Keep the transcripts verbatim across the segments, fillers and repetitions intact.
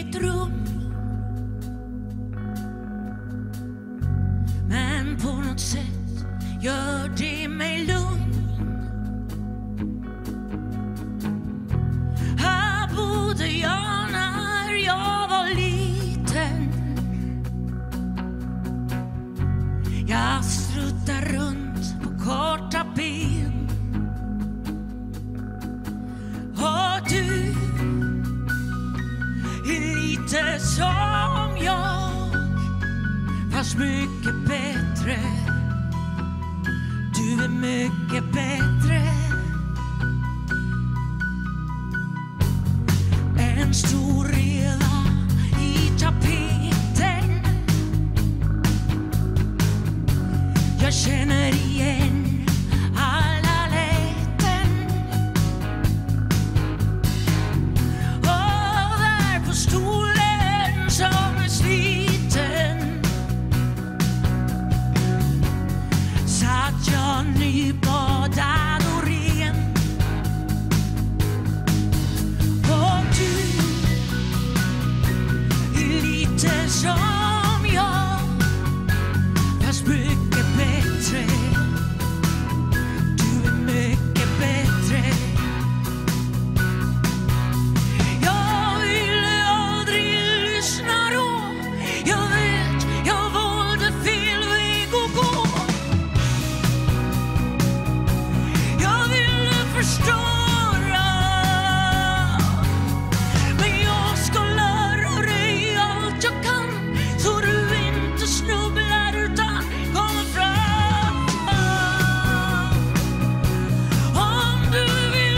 eget rum. Men på något sätt gör det mig lugn. Här bodde jag när jag var liten. Jag struttar runt på korta ben. Och du är lite som jag, fast mycket bättre. Du är mycket bättre. En stor reva i tapeten. Jag känner igen alla läten. Och där på stolen som är sliten satt jag nybadad och ren. Och du är lite som jag, fast mycket bättre. Du är mycket bättre. Jag ville aldrig lyssna då. Jag vet, jag valde fel väg att gå. Jag ville förstöra, men jag ska lära dig allt jag kan, så du inte snubblar utan kommer fram. Om du vill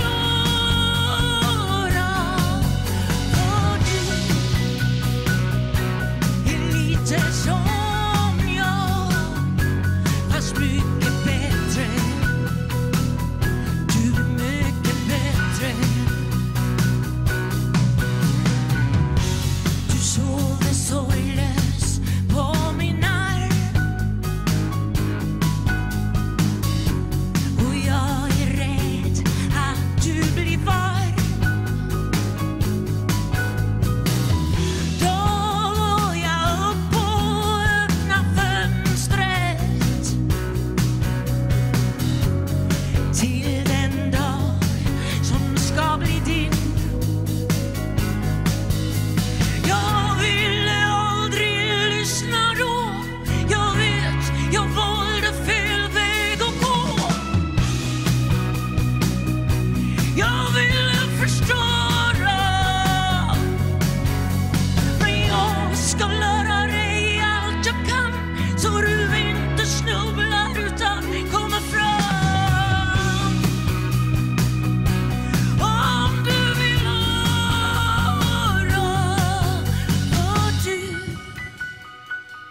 höra vad du är lite som jag, fast mycket bättre. Du är mycket bättre. Du sover sorglös på min arm, och jag är rädd att du blir varm. Då går jag upp och öppnar fönstret till den dag som ska bli din. Jag ville aldrig lyssna då. Jag vet, jag valde fel väg att gå. Jag ville förstöra, men jag ska lära dig allt jag kan, så du inte snubblar utan kommer fram. Om du vill höra vad du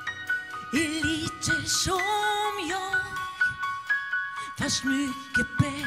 är lite som jag, fast mycket bättre.